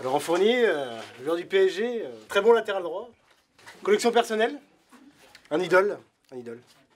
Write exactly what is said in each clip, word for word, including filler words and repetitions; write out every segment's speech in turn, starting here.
Laurent Fournier, euh, joueur du P S G, euh, très bon latéral droit. Collection personnelle. Un idole. Un idole.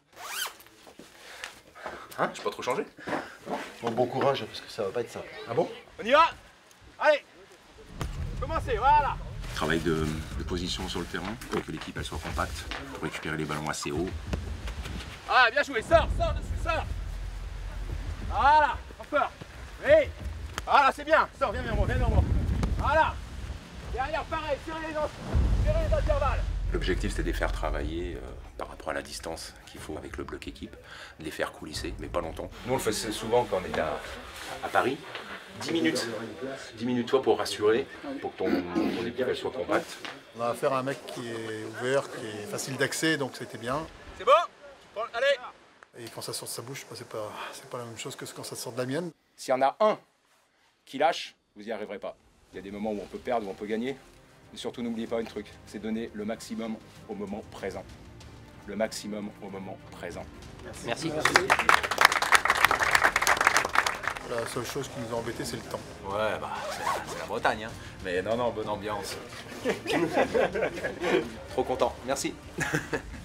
Hein? J'ai pas trop changé? Bon, bon courage, parce que ça va pas être simple. Ah bon? On y va? Allez! Commencez, voilà! Travail de, de position sur le terrain pour que l'équipe elle soit compacte, pour récupérer les ballons assez haut. Ah, bien joué, sors, sors dessus, sors! Voilà, encore! Oui! Voilà, c'est bien! Sors, viens vers moi, viens vers moi! Voilà! Derrière, pareil, serrez les, serrez les intervalles! L'objectif c'était de les faire travailler euh, par rapport à la distance qu'il faut avec le bloc équipe, de les faire coulisser, mais pas longtemps. Nous on le faisait souvent quand on était à, à Paris. dix minutes. dix minutes toi pour rassurer, pour que ton, ton équipe elle soit compacte. On a affaire à un mec qui est ouvert, qui est facile d'accès, donc c'était bien. C'est bon? Allez! Et quand ça sort de sa bouche, bah, c'est pas, c'est pas la même chose que quand ça sort de la mienne. S'il y en a un qui lâche, vous n'y arriverez pas. Il y a des moments où on peut perdre, où on peut gagner. Mais surtout, n'oubliez pas un truc, c'est donner le maximum au moment présent. Le maximum au moment présent. Merci. Merci. La seule chose qui nous a embêtés, c'est le temps. Ouais, bah, c'est la, la Bretagne, hein. Mais non, non, bonne ambiance. Trop content, merci.